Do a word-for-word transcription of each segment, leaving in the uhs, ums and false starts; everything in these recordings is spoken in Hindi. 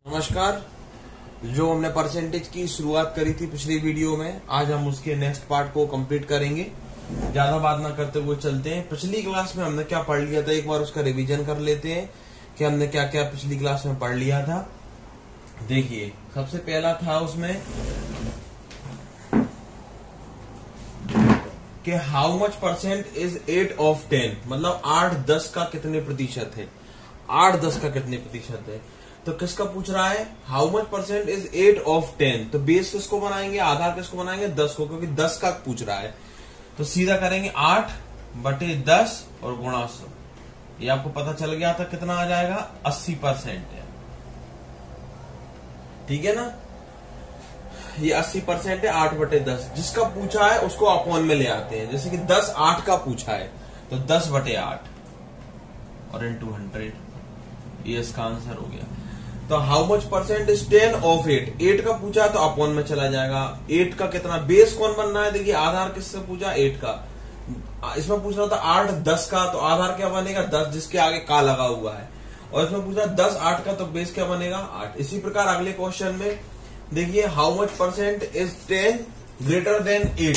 नमस्कार। जो हमने परसेंटेज की शुरुआत करी थी पिछली वीडियो में, आज हम उसके नेक्स्ट पार्ट को कंप्लीट करेंगे। ज्यादा बात ना करते हुए चलते हैं। पिछली क्लास में हमने क्या पढ़ लिया था, एक बार उसका रिवीजन कर लेते हैं कि हमने क्या क्या पिछली क्लास में पढ़ लिया था। देखिए, सबसे पहला था उसमें कि how much percent is eight of ten, मतलब आठ दस का कितने प्रतिशत है। आठ दस का कितने प्रतिशत है, तो किसका पूछ रहा है, how much percent is eight of ten. तो बेस किसको बनाएंगे, आधार किसको बनाएंगे, दस को, क्योंकि दस का पूछ रहा है। तो सीधा करेंगे आठ बटे दस और गुणा सौ। ये आपको पता चल गया था कितना आ जाएगा, अस्सी परसेंट है। ठीक है ना, ये अस्सी परसेंट है। आठ बटे दस जिसका पूछा है उसको अपॉन में ले आते हैं। जैसे कि दस आठ का पूछा है तो दस बटे आठ और इंटू हंड्रेड, ये इसका आंसर हो गया। तो how much percent is ten of eight, eight का पूछा तो अपॉन में चला जाएगा। एट का कितना, बेस कौन बनना है, देखिए आधार किससे पूछा, एट का। इसमें पूछ रहा था आठ दस का, तो आधार क्या बनेगा, दस जिसके आगे का लगा हुआ है। और इसमें पूछा दस आठ का, तो बेस क्या बनेगा, आठ। इसी प्रकार अगले क्वेश्चन में देखिए, how much percent is ten greater than eight,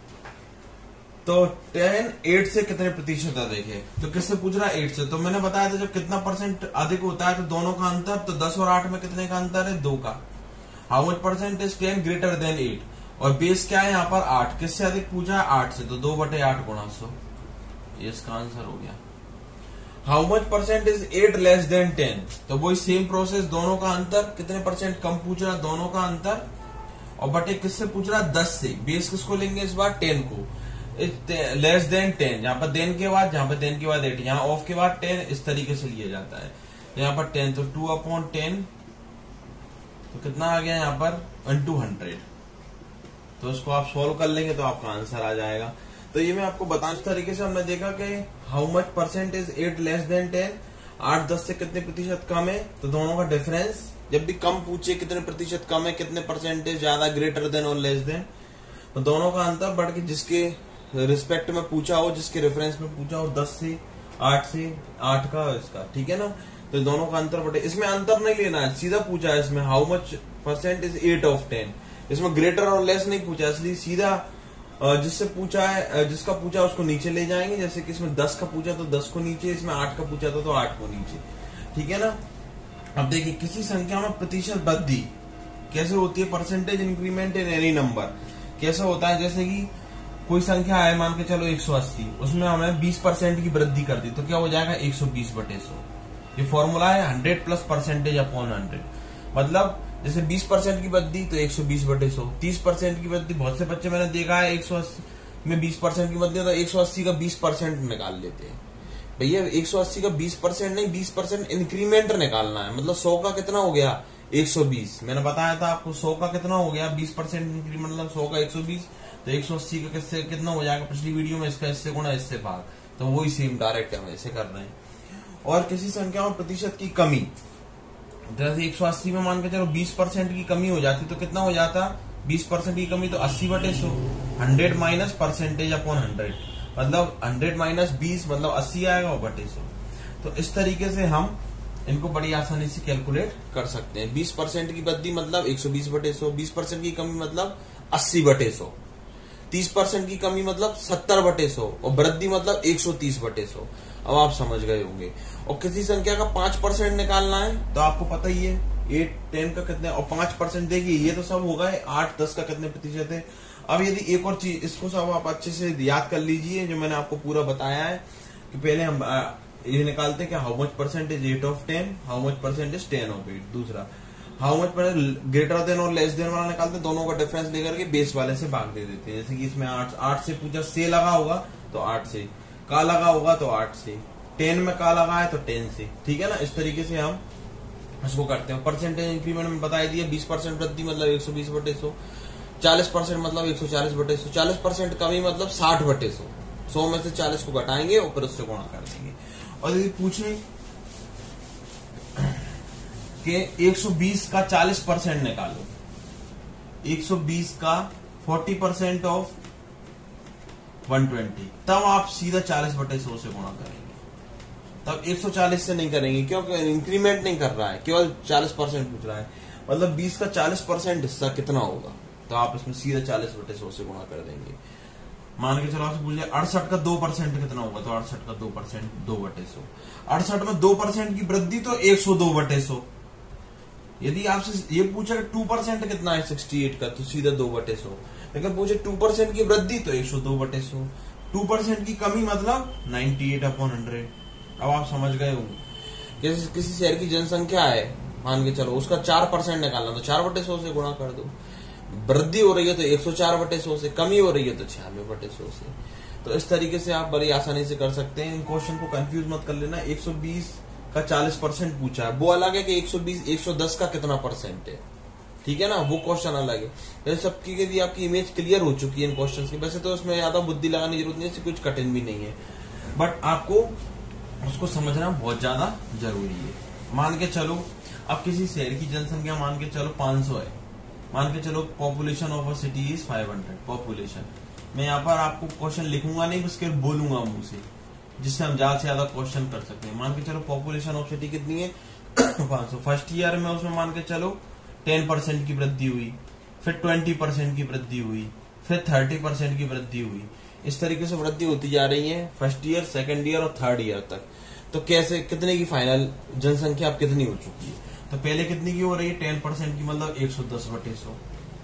तो टेन एट से कितने प्रतिशत अधिक है। तो किससे पूछ रहा है, एट से। तो मैंने बताया था जब कितना परसेंट अधिक होता है तो दोनों का अंतर, तो दस और आठ में कितने का अंतर है, दो का। How much percent is ten greater than eight, और बेस क्या है यहाँ पर, आठ। किससे अधिक पूछा है, आठ से, तो दो बटे आठ गुणा सौ, ये इसका आंसर हो गया। How much percent is eight less than ten, तो वही सेम प्रोसेस, दोनों का अंतर, कितने परसेंट कम पूछ रहा है, दोनों का अंतर, और बटे किससे पूछ रहा है, दस से। बेस किसको लेंगे इस बार, टेन को। लेस देन टेन, जहां पर देन के बाद, जहां पर देन के बाद एट, यहाँ ऑफ के बाद टेन, इस तरीके से लिया जाता है। यहाँ पर टेन, तो टू अपॉन टेन, तो कितना आ गया यहाँ पर, इंटू हंड्रेड। तो इसको आप सोल्व कर लेंगे तो आपका आंसर आ जाएगा। तो ये मैं आपको बताऊं, इस तरीके से हमने देखा कि how much percent is eight less than ten, आठ दस से कितने प्रतिशत कम है। तो दोनों का डिफरेंस, जब भी कम पूछे कितने प्रतिशत कम है, कितने परसेंटेज ज्यादा, ग्रेटर देन और लेस देन, तो दोनों का अंतर बढ़ के जिसके रिस्पेक्ट में पूछा हो, जिसके रेफरेंस में पूछा हो, दस से आठ से आठ का इसका, ठीक है ना। तो दोनों का अंतर बटे, इसमें अंतर नहीं लेना है, सीधा पूछा है इसमें how much percent is eight of ten. इसमें ग्रेटर और लेस नहीं पूछा, इसलिए सीधा जिससे पूछा है, जिसका पूछा उसको नीचे ले जाएंगे। जैसे कि इसमें दस का पूछा तो दस को नीचे, इसमें आठ का पूछा था तो आठ को नीचे, ठीक है ना। अब देखिए, किसी संख्या में प्रतिशत वृद्धि कैसे होती है, percentage increment in any number कैसे होता है। जैसे कि कोई संख्या है, मान के चलो एक सौ अस्सी, उसमें हमने बीस परसेंट की वृद्धि कर दी, तो क्या हो जाएगा, एक सौ बीस बटे सौ। ये फॉर्मूला है hundred plus percentage upon hundred, मतलब जैसे बीस परसेंट की वृद्धि तो एक सौ बीस बटे सौ। तीस परसेंट की वृद्धि, बहुत से बच्चे मैंने देखा है एक सौ अस्सी में बीस परसेंट की वृद्धि, तो एक सौ अस्सी का बीस परसेंट निकाल लेते हैं। भैया एक सौ अस्सी का बीस परसेंट नहीं, बीस परसेंट इंक्रीमेंट निकालना है। मतलब सौ का कितना हो गया, एक सौ बीस। मैंने बताया था आपको, सौ का कितना हो गया, बीस परसेंट इंक्रीमेंट, मतलब सौ का एक सौ बीस, तो एक सौ अस्सी का किससे कितना हो जाएगा, पिछली वीडियो में इसका इससे गुणा इससे भाग, तो वही सेम डायरेक्ट हम ऐसे कर रहे हैं। और किसी संख्या में प्रतिशत की कमी, जैसे एक सौ अस्सी में मान के चलो बीस परसेंट की कमी हो जाती, तो कितना हो जाता, बीस परसेंट की कमी, तो अस्सी बटे सौ। Hundred minus percentage upon hundred, मतलब हंड्रेड माइनस बीस, मतलब अस्सी आएगा, बटे सौ। तो इस तरीके से हम इनको बड़ी आसानी से कैलकुलेट कर सकते हैं। बीस परसेंट की वृद्धि मतलब एक सौ बीस बटे सौ, बीस परसेंट की कमी मतलब अस्सी बटे सौ, तीस परसेंट की कमी मतलब सत्तर बटे सौ, और वृद्धि मतलब एक सौ तीस बटे सौ। अब आप समझ गए होंगे। और किसी संख्या का पांच परसेंट निकालना है, तो आपको पता ही है एट टेन का कितने, और पांच परसेंट देखिए, ये तो सब होगा आठ दस का कितने प्रतिशत है। अब यदि एक और चीज, इसको सब आप अच्छे से याद कर लीजिए, जो मैंने आपको पूरा बताया है कि पहले हम ये निकालते हैं कि how much percent is eight of ten, how much percent is ten of eight. दूसरा how much percent greater than और लेस देन वाला निकालते हैं, दोनों का डिफरेंस लेकर के बेस वाले से भाग दे देते हैं। जैसे कि इसमें आठ आठ से पूछा, से लगा होगा तो आठ से, का लगा होगा तो आठ से, टेन में का लगा है तो टेन से, ठीक है ना। इस तरीके से हम इसको करते हैं। परसेंटेज इंक्रीमेंट में बता दिया, बीस परसेंट वृद्धि मतलब एक सौ बीस बटे सौ, चालीस परसेंट मतलब एक सौ चालीस बटे सौ, चालीस परसेंट कमी मतलब साठ बटे सौ। सौ में से चालीस को घटाएंगे और फिर उससे गुणा कर देंगे। और यदि पूछे कि एक सौ बीस का चालीस परसेंट निकालो, एक सौ बीस का चालीस परसेंट ऑफ एक सौ बीस, तब आप सीधा चालीस बटे सौ से गुणा करेंगे। तब एक सौ चालीस से नहीं करेंगे, क्योंकि इंक्रीमेंट नहीं कर रहा है, केवल चालीस परसेंट पूछ रहा है। मतलब बीस का चालीस परसेंट हिस्सा कितना होगा, तो आप इसमें सीधे चालीस बटे सौ से गुणा कर देंगे। मान के चलो आपसे पूछ लिया अड़सठ का दो परसेंट कितना होगा, तो अड़सठ का दो परसेंट दो बटे सौ। अड़सठ में दो परसेंट की वृद्धि तो एक सौ दो बटे सौ। यदि आपसे ये पूछे टू परसेंट कितना है सिक्सटी एट का, तो सीधे दो बटे सौ। लेकिन पूछे टू परसेंट की वृद्धि तो एक सौ दो बटे सौ। टू परसेंट की कमी मतलब नाइन्टी एट अपॉन हंड्रेड। अब आप समझ गए होंगे, किसी किसी शहर की जनसंख्या है, मान के चलो उसका चार परसेंट निकालना, तो चार बटे सौ से गुणा कर दो। वृद्धि हो रही है तो एक सौ चार बटे सौ से, कमी हो रही है तो छियानवे बटे सौ से। तो इस तरीके से आप बड़ी आसानी से कर सकते हैं। इन क्वेश्चन को कंफ्यूज मत कर लेना। एक सौ बीस का चालीस परसेंट पूछा है, वो अलग है कि एक सौ बीस एक सौ दस का कितना परसेंट है, ठीक है ना, वो क्वेश्चन अलग है। तो सबकी के लिए आपकी इमेज क्लियर हो चुकी है इन क्वेश्चन की। वैसे तो इसमें ज्यादा बुद्धि लगाने की जरूरत नहीं है, कुछ कठिन भी नहीं है, बट आपको उसको समझना बहुत ज्यादा जरूरी है। मान के चलो अब किसी शहर की जनसंख्या मान के चलो पांच सौ है, मान के चलो population of a city is five hundred. Population मैं यहाँ पर आपको क्वेश्चन लिखूंगा नहीं, बस केवल बोलूंगा मुंह से, जिससे हम ज्यादा से ज्यादा क्वेश्चन कर सकते हैं। मान के चलो पॉपुलेशन ऑफ सिटी कितनी है पांच सौ। फर्स्ट ईयर में उसमें मान के चलो टेन परसेंट की वृद्धि हुई, फिर ट्वेंटी परसेंट की वृद्धि हुई, फिर थर्टी परसेंट की वृद्धि हुई। इस तरीके से वृद्धि होती जा रही है फर्स्ट ईयर, सेकेंड ईयर और थर्ड ईयर तक। तो कैसे कितने की फाइनल जनसंख्या अब कितनी हो चुकी है, तो पहले कितनी की हो रही है टेन परसेंट की, मतलब एक सौ दस बटे सौ।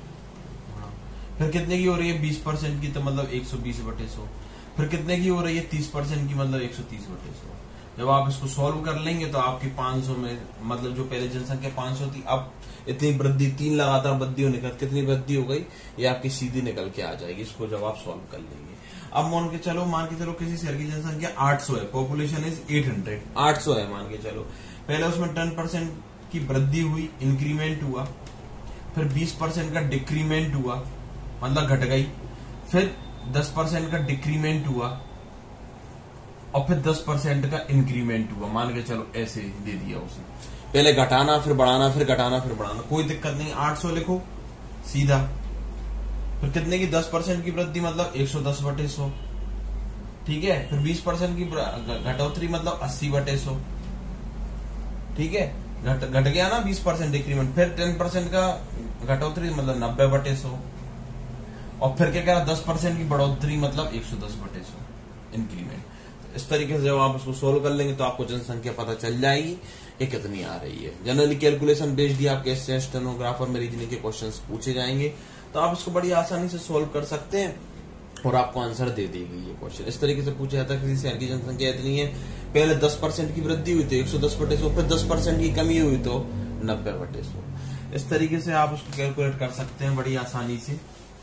फिर कितने की हो रही है बीस परसेंट की, तो मतलब एक सौ बीस बटे सौ। फिर कितने की हो रही है तीस परसेंट की, मतलब एक सौ तीस बटे सौ। जब आप इसको सॉल्व कर लेंगे तो आपकी पांच सौ में, मतलब जो पहले जनसंख्या पांच सौ थी, अब इतनी वृद्धि, तीन लगातार वृद्धि होने का कितनी वृद्धि हो गई, ये आपकी सीधी निकल के आ जाएगी। इसको जब आप सॉल्व कर लेंगे। अब मान के चलो मान के चलो किसी शहर की जनसंख्या आठ सौ है, पॉपुलेशन इज एट हंड्रेड, आठ सौ है मान के चलो। पहले उसमें टेन परसेंट की वृद्धि हुई, इंक्रीमेंट हुआ, फिर बीस परसेंट का डिक्रीमेंट हुआ, मतलब घट गई, फिर दस परसेंट का डिक्रीमेंट हुआ, और फिर दस परसेंट का इंक्रीमेंट हुआ। मान के चलो ऐसे दे दिया उसने, पहले घटाना फिर बढ़ाना, फिर घटाना फिर बढ़ाना, कोई दिक्कत नहीं। आठ सौ लिखो सीधा। फिर कितने की दस परसेंट की वृद्धि, मतलब एक सौ दस बटे सौ, ठीक है। फिर बीस परसेंट की घटोतरी, मतलब अस्सी बटे सौ, ठीक है। घट घट गया ना बीस परसेंट डिक्रीमेंट। फिर टेन परसेंट का घटोतरी, मतलब नब्बे बटे सौ, और फिर क्या कह रहा दस परसेंट की बढ़ोतरी, मतलब एक सौ दस बटे सौ इंक्रीमेंट। इस तरीके से जब आप उसको सोल्व कर लेंगे तो आपको जनसंख्या पता चल जाएगी कि कितनी आ रही है। जनरली कैलकुलेशन बेस्ड ही आपके स्टेनोग्राफर में रीजनिंग के क्वेश्चंस पूछे जाएंगे, तो आप इसको बड़ी आसानी से सोल्व कर सकते हैं और आपको आंसर दे देगी ये क्वेश्चन। इस तरीके से पूछा जाता है किसी शहर की जनसंख्या इतनी है, पहले दस परसेंट की वृद्धि हुई तो एक सौ दस बटे सौ, फिर दस परसेंट की कमी हुई तो नब्बे बटे सौ। इस तरीके से आप उसको कैलकुलेट कर सकते हैं बड़ी आसानी से।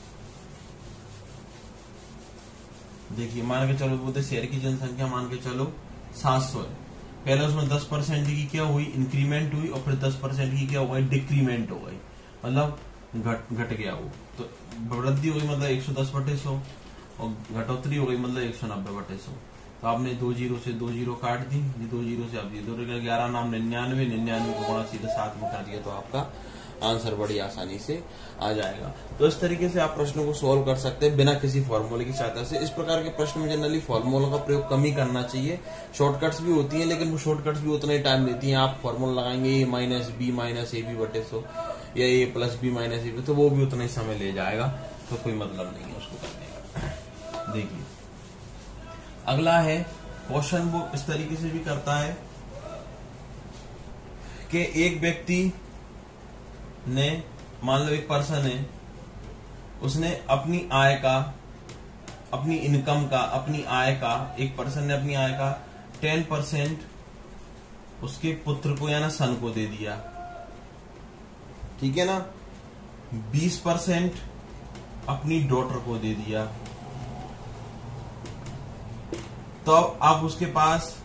देखिए मान के चलो बोलते शहर की जनसंख्या मान के चलो सात सौ है, पहले उसमें दस परसेंट की क्या हुई, इंक्रीमेंट हुई, और फिर दस परसेंट की क्या हो गई, डिक्रीमेंट हो गई, मतलब घट घट गया वो। तो वृद्धि हो गई मतलब एक सौ दस बटे सौ, और घटोतरी हो गई मतलब एक सौ नब्बे बटे सौ। तो आपने दो जीरो से दो जीरो काट दी, ये दो जीरो से आप ये दो ग्यारह नाम निन्यानवे, निन्यानवे को गुणा सीधे सात में कर दिया तो आपका आंसर बड़ी आसानी से आ जाएगा। तो इस तरीके से आप प्रश्नों को सोल्व कर सकते हैं बिना किसी फॉर्मूले की सहायता से। इस प्रकार के प्रश्न में जनरली फॉर्मूलों का प्रयोग कम ही करना चाहिए। शॉर्टकट्स भी होती हैं, लेकिन वो शॉर्टकट्स भी उतना ही टाइम लेती हैं। आप फॉर्मूला लगाएंगे A minus B minus A B बटे सौ, या A plus B minus A B, तो वो भी उतना ही समय ले जाएगा, तो कोई मतलब नहीं है उसको करने का। देखिए अगला है क्वेश्चन, वो इस तरीके से भी करता है कि एक व्यक्ति ने, मान लो एक पर्सन है, उसने अपनी आय का, अपनी इनकम का, अपनी आय का, एक पर्सन ने अपनी आय का टेन परसेंट उसके पुत्र को या ना सन को दे दिया, ठीक है ना। बीस परसेंट अपनी डॉटर को दे दिया, तो अब उसके पास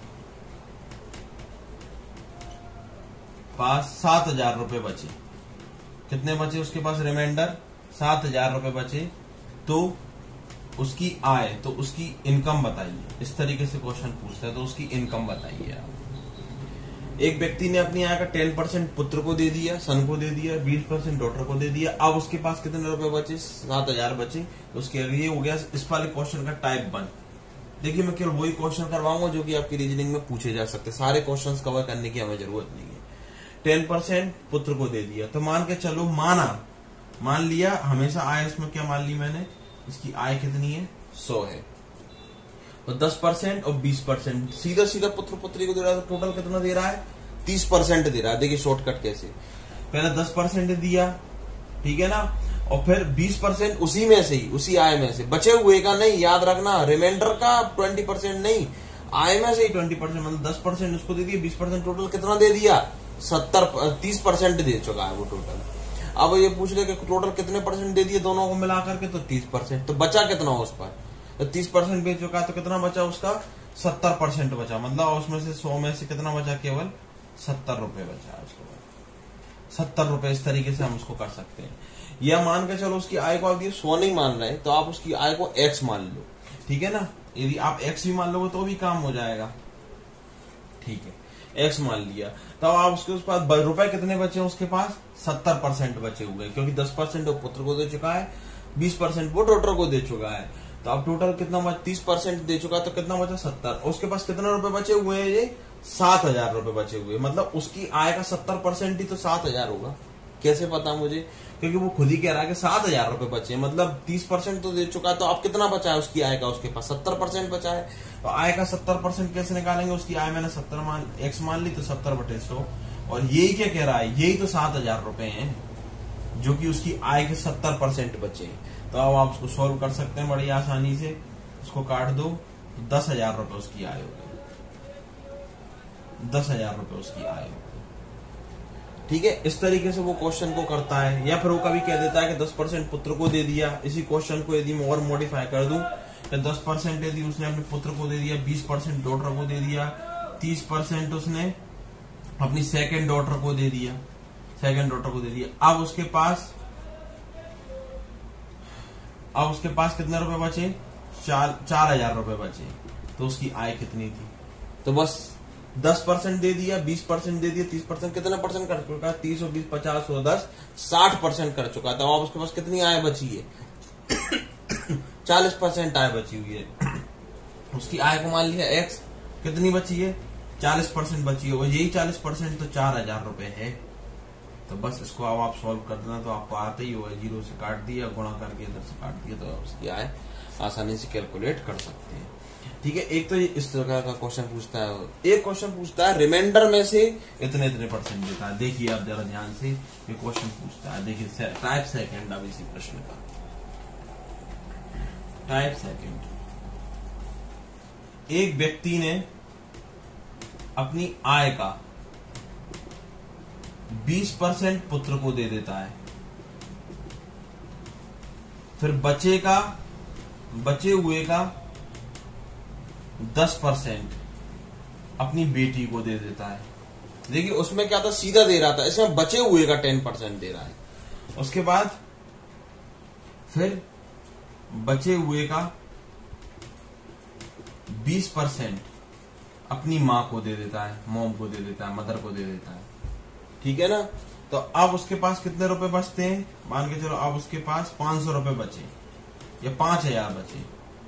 पास सात हजार रुपए बचे। कितने बचे उसके पास, रिमाइंडर सात हजार रुपए बचे। तो उसकी आय, तो उसकी इनकम बताइए। इस तरीके से क्वेश्चन पूछता है, तो उसकी इनकम बताइए आप। एक व्यक्ति ने अपनी आय का टेन परसेंट पुत्र को दे दिया, सन को दे दिया, बीस परसेंट डॉटर को दे दिया। अब उसके पास कितने रुपए बचे, सात हजार बचे। तो उसके ये हो गया इस वाले क्वेश्चन का टाइप वन। देखिए मैं केवल वही क्वेश्चन करवाऊंगा जो कि आपकी रीजनिंग में पूछे जा सकते, सारे क्वेश्चंस कवर करने की हमें जरूरत नहीं है। टेन परसेंट पुत्र को दे दिया, तो मान के चलो, माना मान लिया, हमेशा आय इसमें क्या मान ली मैंने, इसकी आय कितनी है, सौ है, तो दस परसेंट और बीस परसेंट सीधा सीधा पुत्र पुत्री को दे रहा है, तो टोटल कितना दे रहा है, तीस परसेंट दे रहा है। देखिए शॉर्टकट कैसे, पहले दस परसेंट दिया, ठीक है ना, और फिर बीस परसेंट उसी में से ही, उसी आय में से, बचे हुए का नहीं, याद रखना, रिमाइंडर का ट्वेंटी परसेंट नहीं, आय में से ही ट्वेंटी परसेंट, मतलब दस परसेंट उसको दे दिया, बीस परसेंट टोटल कितना दे दिया, सत्तर तीस परसेंट दे चुका है वो टोटल। अब ये पूछ ले कि टोटल कितने परसेंट दे दिए दोनों को मिला करके, तो तीस परसेंट, तो बचा कितना उस पर, तो तीस परसेंट बेच चुका है, तो कितना बचा उसका, सत्तर परसेंट बचा, मतलब उसमें से सौ में से कितना बचा, केवल सत्तर रुपए बचा है उसके बाद, सत्तर रुपए। इस तरीके से हम उसको कर सकते हैं। या मान के चलो उसकी आय को आप ये सौ नहीं मान रहे, तो आप उसकी आय को एक्स मान लो, ठीक है ना, यदि आप एक्स भी मान लोगे तो भी काम हो जाएगा, ठीक है, एक्स मान लिया, तो आप उसके उस पास रुपए कितने बचे, उसके पास सत्तर परसेंट बचे हुए, क्योंकि दस परसेंट वो पुत्र को दे चुका है, बीस परसेंट वो डॉटर को दे चुका है, तो अब टोटल कितना बचा, तीस परसेंट दे चुका है, तो कितना बचा, सत्तर। उसके पास कितने रुपए बचे हुए हैं, ये सात हजार रुपए बचे हुए, मतलब उसकी आय का सत्तर परसेंट ही तो सात हजार होगा। कैसे पता मुझे, क्योंकि वो खुद ही कह रहा है कि सात हजार रुपए बचे, मतलब तीस परसेंट तो दे चुका है, तो अब कितना बचा है उसकी आय का, उसके पास सत्तर परसेंट बचा है। तो आय का सत्तर परसेंट कैसे निकालेंगे, उसकी आय मैंने सत्तर मान एक्स मान ली, तो सत्तर बटे सौ, और यही क्या कह रहा है, यही तो सात हजार रुपए है जो कि उसकी आय के सत्तर परसेंट बचे। तो अब आप उसको सोल्व कर सकते हैं बड़ी आसानी से, उसको काट दो, तो दस हजार रुपए उसकी आय होगी, दस हजार रुपए उसकी आय होगी, ठीक है। इस तरीके से वो क्वेश्चन को करता है। या फिर वो कभी कह देता है कि दस परसेंट पुत्र को दे दिया, इसी क्वेश्चन को यदि मैं और मॉडिफाई कर दूं, कि दस परसेंट यदि उसने अपने पुत्र को दे दिया, बीस परसेंट डॉटर को दे दिया, तीस परसेंट उसने अपनी सेकेंड डॉटर को दे दिया, सेकेंड डॉटर को दे दिया, अब उसके पास अब उसके पास कितने रुपए बचे, चार चार हजार रुपए बचे, तो उसकी आय कितनी थी, तो बस दस परसेंट दे दिया, बीस परसेंट दे दिया, तीस परसेंट, कितना परसेंट कर चुका है, तीस और बीस पचास और दस साठ परसेंट कर चुका था। अब उसके पास कितनी आय बची है, चालीस परसेंट आय बची हुई है। उसकी आय को मान लिया एक्स, कितनी बची है, चालीस परसेंट बची है, और यही चालीस परसेंट तो चार हजार रुपए है। तो बस इसको अब आप सॉल्व कर देना, तो आपको आते ही होगा, जीरो से काट दिया, गुणा करके इधर से काट दिया, तो उसकी आय आसानी से कैलकुलेट कर सकते हैं, ठीक है। एक तो ये इस तरह का क्वेश्चन पूछता है। एक क्वेश्चन पूछता है रिमाइंडर में से इतने इतने परसेंट देता है। देखिए आप जरा ध्यान से, ये क्वेश्चन पूछता है, देखिए टाइप सेकंड अब इसी प्रश्न का, टाइप सेकंड। एक व्यक्ति ने अपनी आय का बीस परसेंट पुत्र को दे देता है, फिर बचे का बचे हुए का दस परसेंट अपनी बेटी को दे देता है। देखिए उसमें क्या था, सीधा दे रहा था, इसमें बचे हुए का टेन परसेंट दे रहा है। उसके बाद फिर बचे हुए का बीस परसेंट अपनी मां को दे देता है, मॉम को दे देता है, मदर को दे देता है, ठीक है ना। तो अब उसके पास कितने रुपए बचते हैं, मान के चलो अब उसके पास पांच सौ रुपए बचे या पांच हजार बचे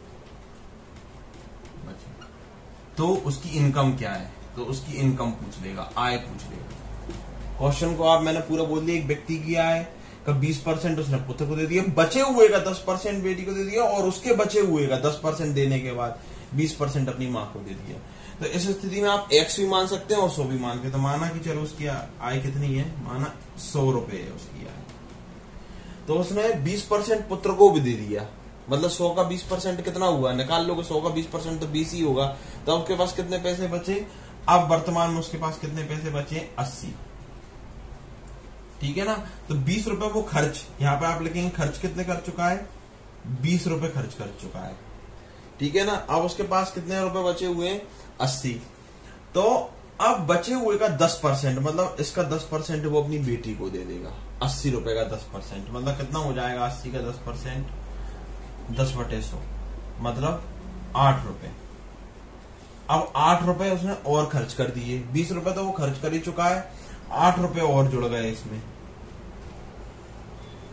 बचे तो उसकी इनकम क्या है, तो उसकी इनकम पूछ लेगा, आय पूछ लेगा। क्वेश्चन को आप मैंने पूरा बोल दिया, एक व्यक्ति की आय का बीस परसेंट उसने पुत्र को दे दिया, बचे हुए का दस परसेंट बेटी को दे दिया, और उसके बचे हुए का दस परसेंट देने के बाद बीस परसेंट अपनी मां को दे दिया। तो इस स्थिति में आप एक्स भी मान सकते हैं और सौ भी मान के, तो माना कि चलो उसकी आय कितनी है, माना सौ रुपए है उसकी आय, तो उसने बीस परसेंट पुत्र को भी दे दिया, मतलब सौ का बीस परसेंट कितना हुआ, निकाल लोगे, सौ का बीस परसेंट तो बीस ही होगा। तो उसके पास कितने पैसे बचे, अब वर्तमान में उसके पास कितने पैसे बचे, अस्सी, ठीक है ना। तो बीस रुपए वो खर्च, यहाँ पे आप लिखेंगे खर्च कितने कर चुका है, बीस रुपए खर्च कर चुका है, ठीक है ना। अब उसके पास कितने रुपए बचे हुए हैं, अस्सी। तो अब बचे हुए का दस परसेंट, मतलब इसका दस परसेंट वो अपनी बेटी को दे देगा, अस्सी रुपए का दस परसेंट, मतलब कितना हो जाएगा, अस्सी का दस परसेंट, दस बटे सौ, मतलब आठ रुपए। अब आठ रुपए उसने और खर्च कर दिए, बीस रुपए तो वो खर्च कर ही चुका है, आठ रुपए और जुड़ गए इसमें,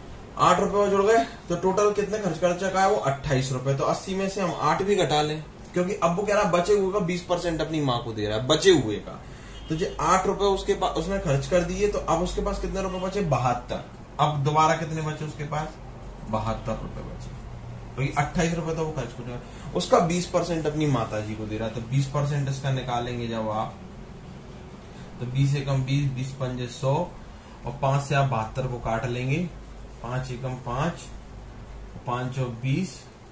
आठ रुपए और जुड़ गए, तो टोटल कितने खर्च कर चुका है वो, अट्ठाईस रुपए। तो अस्सी में से हम आठ भी घटा लें, क्योंकि अब वो कह रहा है बचे हुए का बीस परसेंट अपनी माँ को दे रहा है, बचे हुए का। तो जो आठ रुपए उसके पास उसने खर्च कर दिए, तो अब उसके पास कितने रुपए बचे? बहत्तर। अब दोबारा कितने बचे उसके पास? बहत्तर रुपए बचे, क्योंकि तो अट्ठाईस रुपए तो वो खर्च कर रहा है। उसका बीस परसेंट अपनी माता जी को दे रहा है, तो बीस परसेंट इसका निकालेंगे जब आप, तो बीस एकम बीस, बीस पंजे सौ, और पांच से आप बहत्तर को काट लेंगे, पांच एकम पांच, पांच चौ बीस,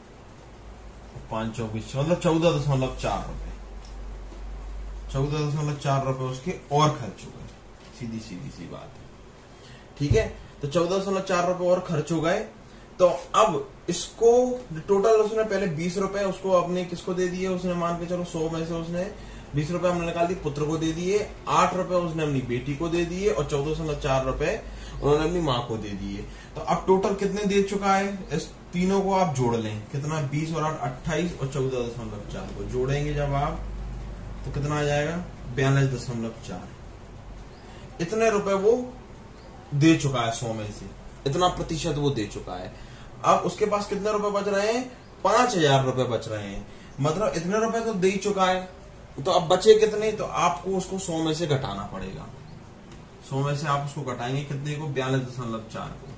पांच चौबीस, मतलब चौदह दशमलव चार रुपए, चौदह दशमलव चार रुपए उसके और खर्च हो गए। सीधी सीधी सी बात है, ठीक है। तो चौदह दशमलव चार रुपए और खर्च हो गए। तो अब इसको टोटल उसने पहले बीस रुपए उसको अपने किसको दे दिए, उसने मान के चलो सौ में से उसने बीस रुपए हमने निकाल दिए, पुत्र को दे दिए, आठ रुपए उसने अपनी बेटी को दे दिए, और चौदह दशमलव चार रुपए उन्होंने अपनी माँ को दे दिए। तो अब टोटल कितने दे चुका है? इस तीनों को आप जोड़ लें, कितना? बीस और आठ अट्ठाईस, और चौदह दशमलव चार को जोड़ेंगे जब आप, तो कितना आ जाएगा? बयालीस दशमलव चार। इतने रुपए वो दे चुका है सौ में से, इतना प्रतिशत वो दे चुका है। अब उसके पास कितने रुपए बच रहे हैं? पांच हजार रुपए बच रहे हैं, मतलब इतने रुपए तो दे चुका है। तो अब बचे कितने? तो आपको उसको सौ में से घटाना पड़ेगा। सौ में से आप उसको घटाएंगे कितने को? बयालीस दशमलव चार को,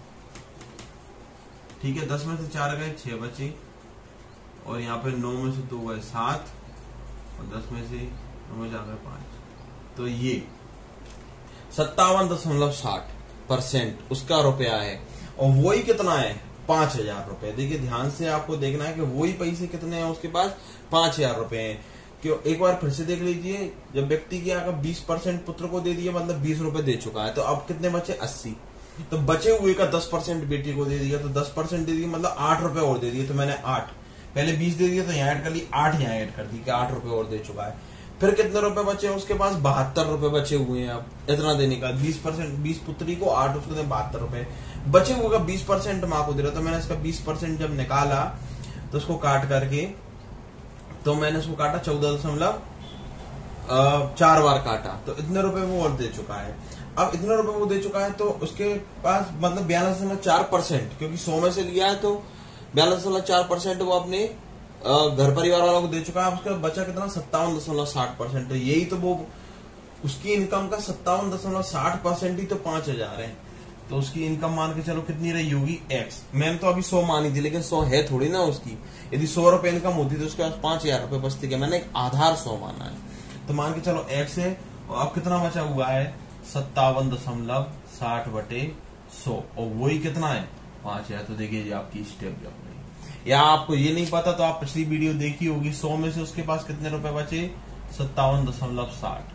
ठीक है। दस में से चार गए, छह बचे, और यहाँ पे नौ में से दो गए, सात, और दस में से नौ में चार गए, पांच। तो ये सत्तावन दशमलव साठ परसेंट उसका रुपया है, और वही कितना है? पांच हजार रुपए। देखिए ध्यान से आपको देखना है कि वही पैसे कितने हैं उसके पास? पांच हजार रुपए हैं। क्यों? एक बार फिर से देख लीजिए, जब व्यक्ति की अगर बीस परसेंट पुत्र को दे दिया, मतलब बीस रुपए दे चुका है, तो अब कितने बचे? अस्सी। तो बचे हुए का दस परसेंट बेटी को दे दिया, तो दस परसेंट दे दिया, मतलब आठ रुपए और दे दिए। तो मैंने आठ, पहले बीस दे दिया तो यहाँ ऐड कर ली, आठ यहाँ ऐड कर दी कि आठ रुपए और दे चुका है। फिर कितने रुपए बचे उसके पास? बहत्तर रुपए बचे हुए हैं। अब इतना देने का, बीस परसेंट बीस पुत्री को, आठ उसको दे, बहत्तर रुपए बचे हुए का बीस परसेंट माँ को दे रहा। तो मैंने इसका बीस परसेंट जब निकाला, तो उसको काट करके, तो मैंने उसको काटा चौदह दशमलव चार बार काटा, तो इतने रुपए वो और दे चुका है। अब इतने रुपए वो दे चुका है, तो उसके पास मतलब बयालीस दशमलव चार परसेंट, क्योंकि सौ में से लिया है, तो बयालीस दशमलव चार परसेंट वो अपने घर परिवार वालों को दे चुका है। उसका बचा कितना? सत्तावन दशमलव साठ परसेंट। तो यही तो वो उसकी इनकम का सत्तावन दशमलव साठ परसेंट ही तो पांच हजार है। तो उसकी इनकम मान के चलो कितनी रही होगी? एक्स। मैंने तो अभी सौ मानी थी, लेकिन सौ है थोड़ी ना उसकी। यदि सौ रुपए इनकम होती तो उसके पास पांच हजार रुपए बचते, क्या? मैंने एक आधार सौ माना है, तो मान के चलो एक्स है। और अब कितना बचा हुआ है? सत्तावन दशमलव साठ बटे सौ, और वही कितना है? पांच हजार। तो देखिए ये आपकी स्टेप जब रही। या आपको ये नहीं पता तो आप पिछली वीडियो देखी होगी, सौ में से उसके पास कितने रुपए बचे? सत्तावन दशमलव साठ।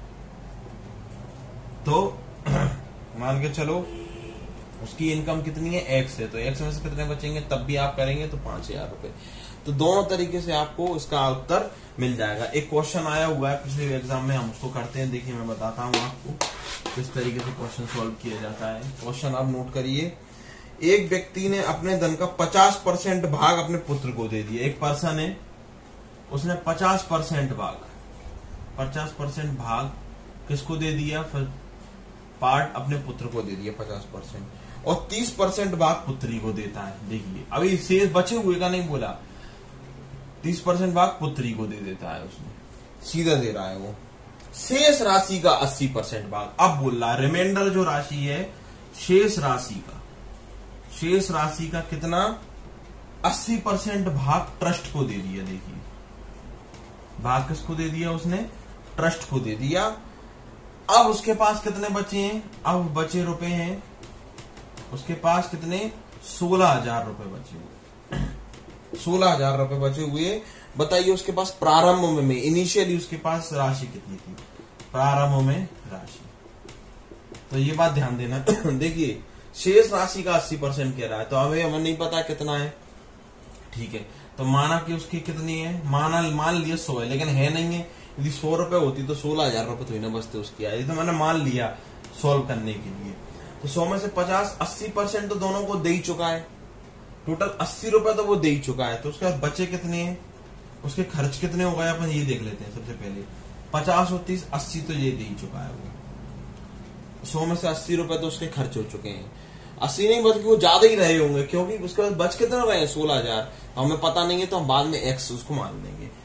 तो मान के चलो उसकी इनकम कितनी है? एक्स है, तो एक्स में से कितने बचेंगे? तब भी आप करेंगे तो पांच हजार रुपए। तो दोनों तरीके से आपको इसका उत्तर मिल जाएगा। एक क्वेश्चन आया हुआ है पिछले एग्जाम में, हम उसको करते हैं। देखिए मैं बताता हूँ आपको किस तरीके से क्वेश्चन सॉल्व किया जाता है। क्वेश्चन आप नोट करिए। एक व्यक्ति ने अपने धन का पचास परसेंट भाग अपने पुत्र को दे दिया। एक पर्सन है, उसने पचास परसेंट भाग पचास परसेंट भाग किसको दे दिया? फिर पार्ट अपने पुत्र को दे दिया पचास परसेंट, और तीस परसेंट भाग पुत्री को देता है। देखिए अभी शेष बचे हुए का नहीं बोला, तीस परसेंट भाग पुत्री को दे देता है, उसने सीधा दे रहा है वो। शेष राशि का अस्सी परसेंट भाग अब बोल रहा है, रिमाइंडर जो राशि है शेष राशि का, शेष राशि का कितना? अस्सी परसेंट भाग ट्रस्ट को दे दिया। देखिए भाग किसको दे दिया उसने? ट्रस्ट को दे दिया। अब उसके पास कितने बचे हैं? अब बचे रुपए हैं उसके पास कितने? सोलह हजार रुपए बचे हुए। सोलह हजार रुपए बचे हुए। बताइए उसके पास प्रारंभ में, इनिशियली उसके पास राशि कितनी थी? प्रारंभ में राशि, तो ये बात ध्यान देना। देखिए शेष राशि का अस्सी परसेंट कह रहा है, तो हमें हमें नहीं पता कितना है, ठीक है। तो माना कि उसकी कितनी है? माना मान लिया सौ है, लेकिन है नहीं है। यदि सौ रुपए होती तो सोलह हजार रुपए तो ही ना बचते उसकी आई, तो मैंने मान लिया सोल्व करने के लिए। तो सौ में से पचास, अस्सी परसेंट तो दोनों को दे ही चुका है। टोटल अस्सी रुपए तो वो दे ही चुका है। तो उसके बाद बचे कितने हैं? उसके खर्च कितने हो गए अपन ये देख लेते हैं सबसे पहले। पचास और तीस, अस्सी तो ये दे ही चुका है वो। सौ में से अस्सी रुपए तो उसके खर्च हो चुके हैं। अस्सी नहीं बल्कि वो ज्यादा ही रहे होंगे, क्योंकि उसके बाद बच कितना रहे? सोलह हजार। हमें पता नहीं है तो हम बाद में एक्स उसको मान देंगे।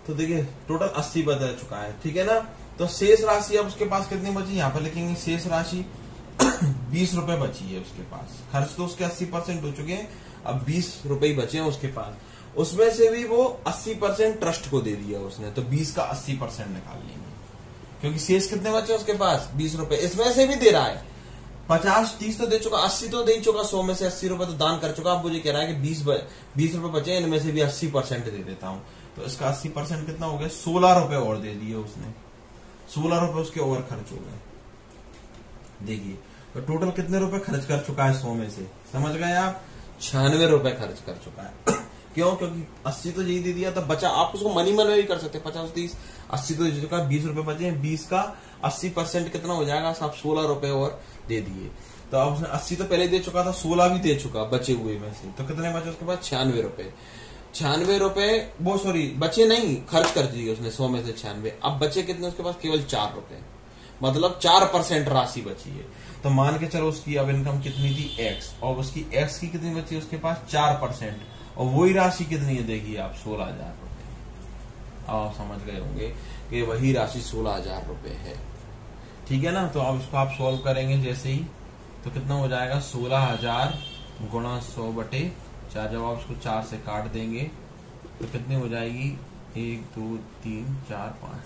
तो देखिए टोटल अस्सी बच चुका है, ठीक है ना। तो शेष राशि अब उसके पास कितनी बची, यहाँ पे लिखेंगे शेष राशि बीस रुपए बची है उसके पास। खर्च तो उसके अस्सी परसेंट हो चुके हैं, अब बीस रुपए ही बचे हैं उसके पास। उसमें से भी वो अस्सी परसेंट ट्रस्ट को दे दिया उसने, तो बीस का अस्सी परसेंट निकाल लेंगे, क्योंकि शेष कितने बचे उसके पास, बीस रुपए। इसमें से भी दे रहा है, पचास तीस तो दे चुका, अस्सी तो दे ही चुका, सौ में से अस्सी रुपए तो दान कर चुका। अब मुझे कह रहा है कि बीस बीस रुपए बचे, इनमें से भी अस्सी परसेंट दे देता हूं। तो इसका अस्सी परसेंट कितना हो गया, सोलह रुपए और दे दिए उसने, सोलह रुपए उसके और खर्च हो गए। देखिए तो टोटल कितने रुपए खर्च कर चुका है सौ में से, समझ गए आप, छियानवे रुपए खर्च कर चुका है। क्यों, क्योंकि अस्सी तो यही दे दिया, तो बचा आप उसको मनी मन में भी कर सकते हैं, पचास तीस अस्सी तो दे चुका, बीस रुपए बचे हैं, बीस का अस्सी परसेंट कितना हो जाएगा, आप सोलह रुपए और दे दिए। तो अब उसने अस्सी तो पहले दे चुका था, सोलह भी दे चुका बचे हुए में से, तो कितने बचे उसके पास, छियानवे रुपए। छियानवे रुपए वो सॉरी बचे नहीं, खर्च कर दिए उसने सौ में से छियानवे। अब बचे कितने उसके पास, केवल चार रुपए, मतलब चार परसेंट राशि बची है। तो मान के चलो उसकी अब इनकम कितनी थी एक्स, और उसकी एक्स की कितनी बची उसके पास, चार परसेंट, और वही राशि कितनी है, देखिए आप सोलह हजार रुपए। अब आप समझ गए होंगे कि वही राशि सोलह हजार रुपए है, ठीक है ना। तो अब इसको आप सॉल्व करेंगे जैसे ही, तो कितना हो जाएगा, सोलह हजार गुणा सौ बटे चार। जब आप उसको चार से काट देंगे तो कितनी हो जाएगी, एक दो तीन चार पांच,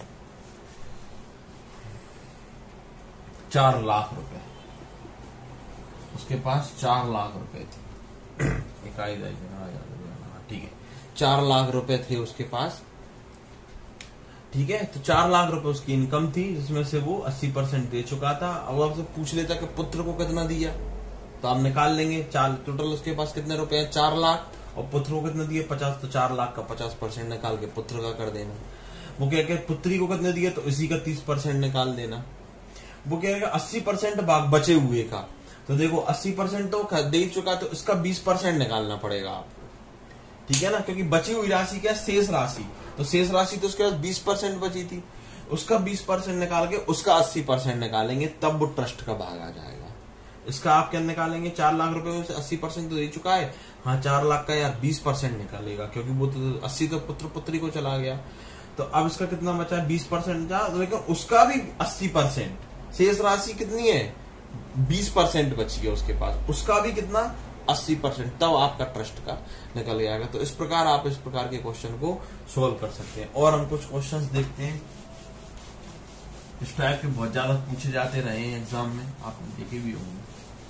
चार लाख रुपए उसके पास, चार लाख रुपए थे। इकाई ठीक है, चार लाख रुपए थे उसके पास, ठीक है। तो चार लाख रुपए उसकी इनकम थी, जिसमें से वो अस्सी परसेंट दे चुका था। अब आपसे पूछ लेता कि पुत्र को कितना दिया, तो आप निकाल लेंगे, चार टोटल उसके पास कितने रुपए हैं, चार लाख, और पुत्र को कितने दिए, पचास, तो चार लाख का पचास परसेंट निकाल के पुत्र का कर देना। वो क्या क्या पुत्री को कितने दिए, तो इसी का तीस परसेंट निकाल देना। वो क्या क्या अस्सी परसेंट भाग बचे हुए का, तो देखो अस्सी परसेंट तो दे चुका, तो इसका बीस परसेंट निकालना पड़ेगा आपको, ठीक है ना, क्योंकि बची हुई राशि क्या है, शेष राशि। तो शेष राशि तो उसके पास बीस परसेंट बची थी, उसका बीस परसेंट निकाल के उसका अस्सी परसेंट निकालेंगे, तब वो ट्रस्ट का भाग आ जाएगा। इसका आप क्या निकालेंगे, चार लाख रुपए में से अस्सी परसेंट तो दे चुका है, हाँ चार लाख का यार बीस परसेंट निकालेगा, क्योंकि वो तो अस्सी तो पुत्र पुत्री को चला गया। तो अब इसका कितना बचा है, बीस परसेंट जा, लेकिन उसका भी अस्सी परसेंट, शेष राशि कितनी है, बीस परसेंट बची है उसके पास, उसका भी कितना, अस्सी परसेंट, तब आपका ट्रस्ट का निकल जाएगा। तो इस प्रकार आप इस प्रकार के क्वेश्चन को सोल्व कर सकते हैं। और हम कुछ क्वेश्चंस देखते हैं, इस टाइप के बहुत ज्यादा पूछे जाते रहे हैं एग्जाम में, आपने देखे भी होंगे।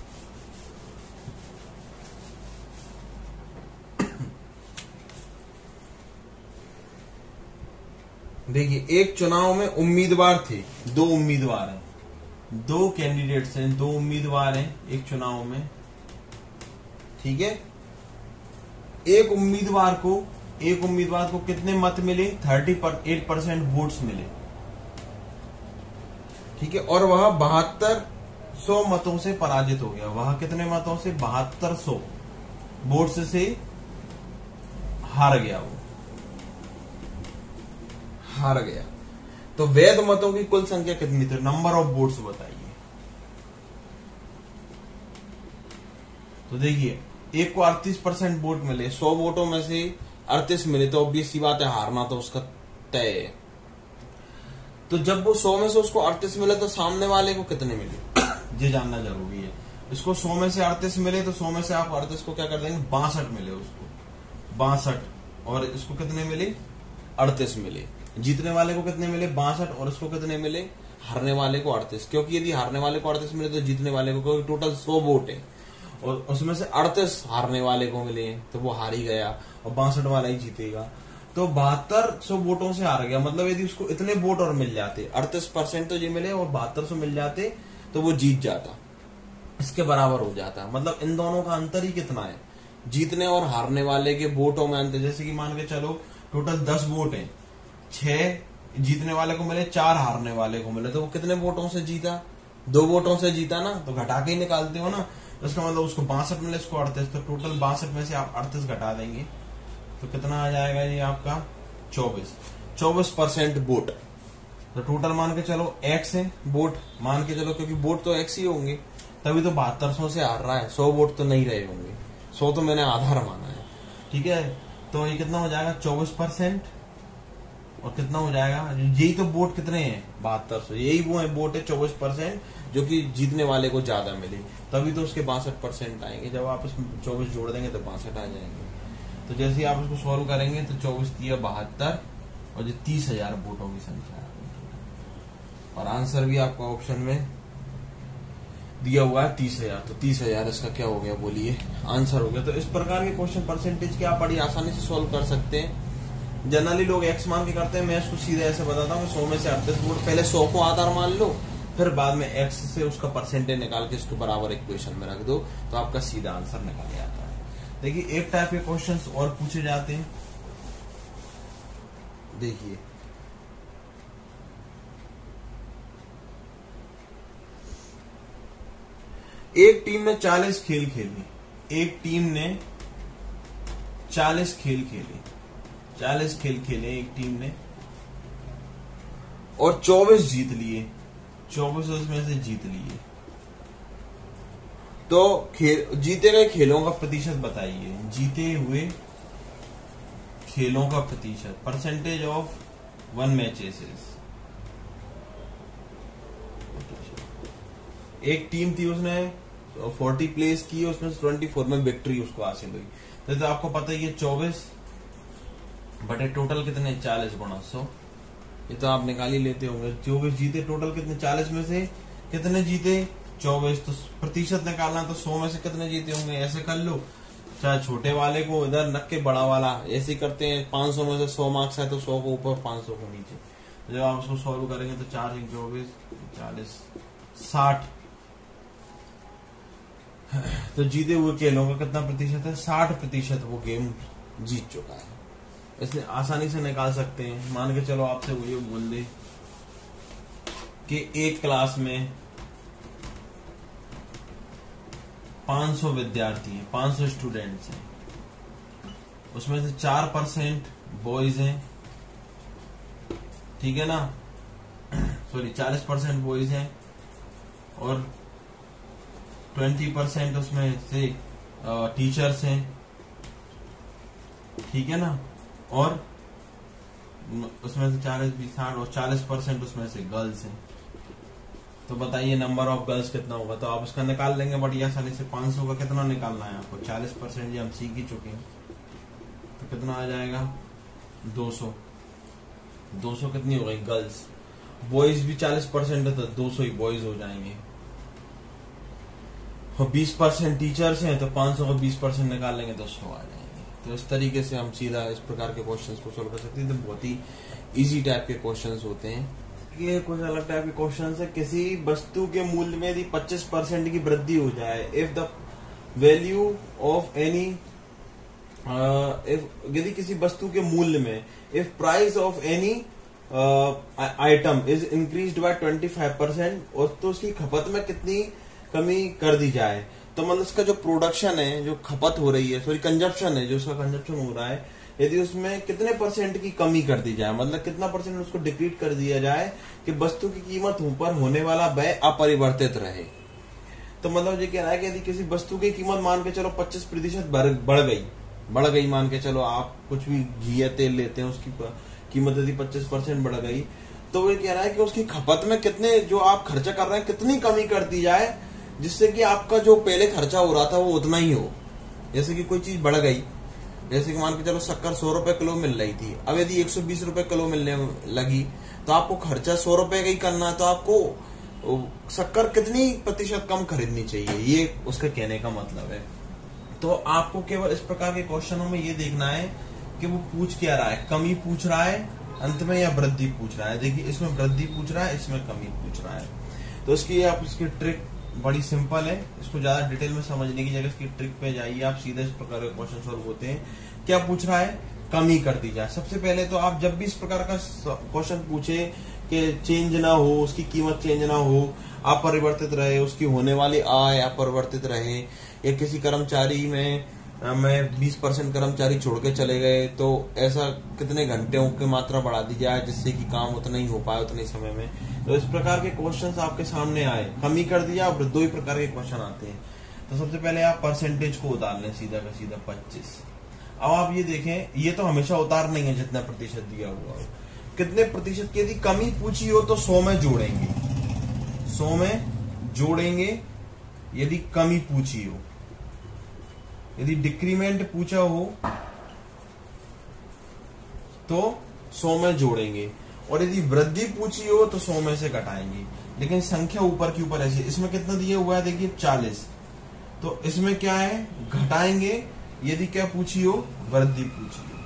देखिए एक चुनाव में उम्मीदवार थे, दो उम्मीदवार हैं, दो कैंडिडेट्स हैं, दो उम्मीदवार हैं एक चुनाव में, ठीक है। एक उम्मीदवार को एक उम्मीदवार को कितने मत मिले, थर्टी पर एट परसेंट वोट्स मिले, ठीक है, और वह बहत्तर सौ मतों से पराजित हो गया। वह कितने मतों से, बहत्तर सौ वोट्स से हार गया, वो हार गया। तो वैध मतों की कुल संख्या कितनी थी, नंबर ऑफ वोट्स बताइए। तो देखिए एक को अड़तीस परसेंट वोट मिले, सौ वोटों में से अड़तीस मिले, तो ऑब्वियस सी बात है हारना तो उसका तय है। तो जब वो सौ में से उसको अड़तीस मिले, तो सामने वाले को कितने मिले, ये जानना जरूरी है। इसको सौ में से अड़तीस मिले, तो सौ में से आप अड़तीस को क्या कर देंगे, बासठ मिले उसको, बासठ, और इसको कितने मिले, अड़तीस मिले। जीतने वाले को कितने मिले, बासठ, और उसको कितने मिले, हारने वाले को अड़तीस। क्योंकि यदि हारने वाले को अड़तीस मिले तो जीतने वाले को, क्योंकि टोटल सौ वोट है और उसमें से अड़तीस हारने वाले को मिले, तो वो हार ही गया और बासठ वाला ही जीतेगा। तो बहत्तर सौ वोटों से हार गया, मतलब यदि उसको इतने वोट और मिल जाते, अड़तीस परसेंट तो ये मिले और बहत्तर सौ मिल जाते, तो वो जीत जाता, इसके बराबर हो जाता। मतलब इन दोनों का अंतर ही कितना है, जीतने और हारने वाले के वोटों में अंतर। जैसे कि मान के चलो टोटल दस वोट है, छह जीतने वाले को मिले, चार हारने वाले को मिले, तो वो कितने वोटों से जीता, दो वोटों से जीता ना, तो घटा के ही निकालते हो ना। तो इसका मतलब उसको बासठ मिले, इसको अड़तीस, तो टोटल बासठ में से आप अड़तीस घटा देंगे तो कितना आ जाएगा ये आपका चौबीस, चौबीस परसेंट वोट। तो टोटल मान के चलो एक्स है वोट, मान के चलो, क्योंकि वोट तो एक्स ही होंगे, तभी तो बहत्तर सौ से हार रहा है, सौ वोट तो नहीं रहे होंगे, सौ तो मैंने आधार माना है, ठीक है। तो ये कितना हो जाएगा, चौबीस परसेंट और कितना हो जाएगा, यही तो वोट कितने हैं, बहत्तर सौ, यही वो है वोट है चौबीस परसेंट जो कि जीतने वाले को ज्यादा मिले, तभी तो उसके बासठ परसेंट आएंगे। जब आप इसमें चौबीस जोड़ देंगे तो बासठ आ जाएंगे। तो जैसे ही आप इसको सॉल्व करेंगे तो चौबीस तीया बहत्तर और जो तीस हजार वोटों की संख्या है, और आंसर भी आपका ऑप्शन में दिया हुआ है तीस हजार। तो तीस हजार इसका क्या हो गया, बोलिए आंसर हो गया। तो इस प्रकार के क्वेश्चन परसेंटेज के आप बड़ी आसानी से सॉल्व कर सकते हैं। जनरली लोग एक्स मान के करते हैं, मैं इसको सीधे ऐसे बताता हूँ, सौ में से अड़तीस वोट, पहले सौ को आधार मान लो, फिर बाद में एक्स से उसका परसेंटेज निकाल के इसके बराबर इक्वेशन में रख दो, तो आपका सीधा आंसर निकल जाता है। देखिए एक टाइप के क्वेश्चंस और पूछे जाते हैं। देखिए एक टीम ने चालीस खेल खेले, एक टीम ने चालीस खेल खेले, चालीस खेल खेले एक टीम ने और चौबीस जीत लिए, चौबीस उसमें से जीत लिए। तो खेल जीते गए खेलों का प्रतिशत बताइए, जीते हुए खेलों का प्रतिशत, परसेंटेज ऑफ वन मैचेस। एक टीम थी उसने चालीस प्लेस की, उसमें से चौबीस में विक्ट्री उसको हासिल हुई। तो, तो आपको पता ही है चौबीस बटे टोटल कितने, चालीस गुणा सौ, ये तो आप निकाल ही लेते होंगे। चौबीस जीते टोटल कितने, चालीस में से कितने जीते, चौबीस। तो प्रतिशत निकालना तो सौ में से कितने जीते होंगे, ऐसे कर लो, चाहे छोटे वाले को इधर रख के बड़ा वाला ऐसे ही करते हैं। पांच सौ में से सौ मार्क्स है तो सौ को ऊपर, पांच सौ को नीचे। जब आप उसको सॉल्व करेंगे तो चार चौबीस चालीस साठ, तो जीते हुए खेलों का कितना प्रतिशत है, साठ प्रतिशत वो गेम जीत चुका है। इसलिए आसानी से निकाल सकते हैं। मान के चलो आपसे वो ये बोल दे कि एक क्लास में पांच सौ विद्यार्थी हैं, पांच सौ स्टूडेंट्स हैं, उसमें से चार परसेंट बॉयज हैं, ठीक है ना, सॉरी चालीस परसेंट बॉयज हैं और ट्वेंटी परसेंट उसमें से टीचर्स हैं, ठीक है ना, और उसमें से चालीस बीस साठ और चालीस परसेंट उसमें से गर्ल्स हैं। तो बताइए नंबर ऑफ गर्ल्स कितना होगा। तो आप उसका निकाल लेंगे बड़ी आसानी से। पांच सौ का कितना निकालना है आपको, चालीस परसेंट ये हम सीख ही चुके हैं, तो कितना आ जाएगा, दो सौ। दो सौ कितनी हो गई गर्ल्स, बॉयज भी चालीस परसेंट है तो दो सौ ही बॉयज हो जाएंगे, और बीस परसेंट टीचर्स हैं तो पांच सौ का बीस परसेंट निकाल लेंगे तो सौ आ जाएंगे। तो इस तरीके से हम सीधा इस प्रकार के क्वेश्चंस को सोल्व कर सकते हैं। तो बहुत ही इजी टाइप के क्वेश्चंस होते हैं। ये कुछ अलग टाइप के क्वेश्चंस है। किसी वस्तु के मूल्य में यदि पच्चीस परसेंट की वृद्धि हो जाए, if the value of any, यदि किसी वस्तु के मूल्य में, if price of any item is increased by twenty five percent, और तो उसकी खपत में कितनी कमी कर दी जाए। तो मतलब इसका जो प्रोडक्शन है, जो खपत हो रही है, सॉरी कंजप्शन है, जो उसका कंजप्शन हो रहा है, यदि उसमें कितने परसेंट की कमी कर दी जाए, मतलब कितना परसेंट उसको डिक्रीट कर दिया जाए कि वस्तु की कीमत ऊपर होने वाला व्यय अपरिवर्तित रहे। तो मतलब ये कह रहा है कि यदि किसी वस्तु की कीमत मान के चलो पच्चीस प्रतिशत बढ़ गई, बढ़ गई मान के चलो, आप कुछ भी घी या तेल लेते हैं उसकी कीमत यदि पच्चीस परसेंट बढ़ गई, तो वो कह रहा है कि उसकी खपत में कितने, जो आप खर्चा कर रहे हैं, कितनी कमी कर दी जाए जिससे कि आपका जो पहले खर्चा हो रहा था वो उतना ही हो। जैसे कि कोई चीज बढ़ गई, जैसे कि मान के चलो शक्कर सौ रुपए किलो मिल रही थी, अब यदि एक सौ बीस रुपए किलो मिलने लगी तो आपको खर्चा सौ रुपए का ही करना है, तो आपको शक्कर कितनी प्रतिशत कम खरीदनी चाहिए, ये उसका कहने का मतलब है। तो आपको केवल इस प्रकार के क्वेश्चनों में ये देखना है कि वो पूछ क्या रहा है, कमी पूछ रहा है अंत में या वृद्धि पूछ रहा है। देखिए इसमें वृद्धि पूछ रहा है, इसमें कमी पूछ रहा है। तो इसकी आप इसकी ट्रिक बड़ी सिंपल है, इसको ज्यादा डिटेल में समझने की जगह इसकी ट्रिक पे जाइए आप, सीधे इस प्रकार के क्वेश्चन सॉल्व होते हैं। क्या पूछ रहा है, कमी कर दी जाए। सबसे पहले तो आप जब भी इस प्रकार का क्वेश्चन पूछे कि चेंज ना हो, उसकी कीमत चेंज ना हो, अपरिवर्तित रहे, उसकी होने वाली आय अपरिवर्तित रहे, या किसी कर्मचारी में मैं बीस परसेंट कर्मचारी छोड़ के चले गए तो ऐसा कितने घंटों की मात्रा बढ़ा दी जाए जिससे कि काम उतना ही हो पाए उतने समय में। तो इस प्रकार के क्वेश्चंस आपके सामने आए, कमी कर दिया, और दो ही प्रकार के क्वेश्चन आते हैं। तो सबसे पहले आप परसेंटेज को उतार लें, सीधा का सीधा पच्चीस। अब आप ये देखें, ये तो हमेशा उतार नहीं है जितना प्रतिशत दिया हुआ हो, कितने प्रतिशत की यदि कमी पूछी हो तो सौ में जोड़ेंगे, सौ में जोड़ेंगे यदि कमी पूछी हो। यदि डिक्रीमेंट पूछा हो तो सौ में जोड़ेंगे, और यदि वृद्धि पूछी हो तो सौ में से घटाएंगे। लेकिन संख्या ऊपर के ऊपर ऐसी, इसमें कितना दिया हुआ है देखिए चालीस, तो इसमें क्या है घटाएंगे यदि क्या पूछी हो, वृद्धि पूछी हो।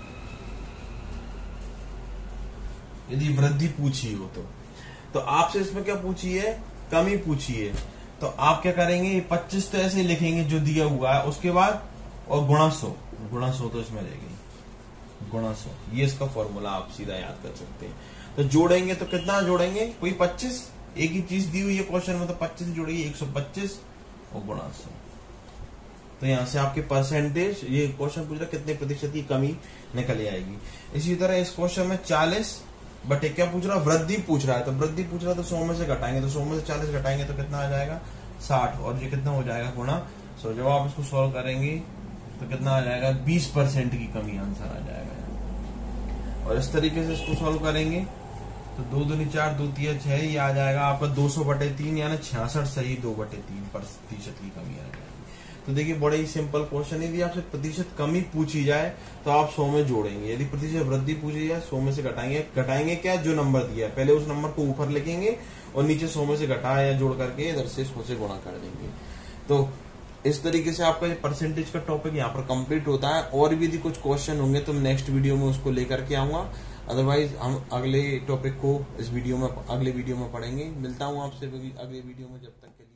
यदि वृद्धि पूछी हो तो तो आपसे इसमें क्या पूछी है, कमी पूछी है, तो आप क्या करेंगे पच्चीस तो ऐसे लिखेंगे जो दिया हुआ है, उसके बाद और गुणा सौ, गुणा सौ तो इसमें रहेगी गुणा सौ, ये इसका फॉर्मूला आप सीधा याद कर सकते हैं। तो जोड़ेंगे तो कितना जोड़ेंगे, कोई पच्चीस, एक ही चीज दी हुई है क्वेश्चन में, तो पच्चीस जोड़ेंगे एक सौ पच्चीस और गुणा सौ। तो यहां से आपके परसेंटेज, ये क्वेश्चन पूछ रहा है कितने प्रतिशत की कमी निकल आएगी। इसी तरह इस क्वेश्चन में चालीस बट क्या पूछ रहा है, वृद्धि पूछ रहा है, तो वृद्धि पूछ रहा है तो सौ में से घटाएंगे, तो सौ में से चालीस घटाएंगे तो कितना आ जाएगा साठ, और ये कितना हो जाएगा गुणा सौ। जब आप इसको सॉल्व करेंगे तो कितना आ जाएगा बीस परसेंट की कमी आंसर आ जाएगा। और इस तरीके से इसको सॉल्व करेंगे तो दो दूनी चार, दो तीन छह, ये आ जाएगा आपका दो सौ बटे तीन यानी छियासठ सही दो बटे तीन प्रतिशत की कमी आ जाएगी। तो देखिए बड़े ही सिंपल क्वेश्चन, यदि आपसे प्रतिशत कमी पूछी जाए तो आप सौ में जोड़ेंगे, यदि प्रतिशत वृद्धि पूछी जाए सौ में से घटाएंगे। घटाएंगे क्या, जो नंबर दिया है पहले उस नंबर को ऊपर लिखेंगे और नीचे सौ में से घटा या जोड़ करके इधर से सौ से गुणा कर देंगे। तो इस तरीके से आपका परसेंटेज का टॉपिक यहाँ पर कंप्लीट होता है। और भी यदि कुछ क्वेश्चन होंगे तो मैं नेक्स्ट वीडियो में उसको लेकर के आऊंगा, अदरवाइज हम अगले टॉपिक को इस वीडियो में अगले वीडियो में पढ़ेंगे। मिलता हूँ आपसे अगले वीडियो में, जब तक के लिए।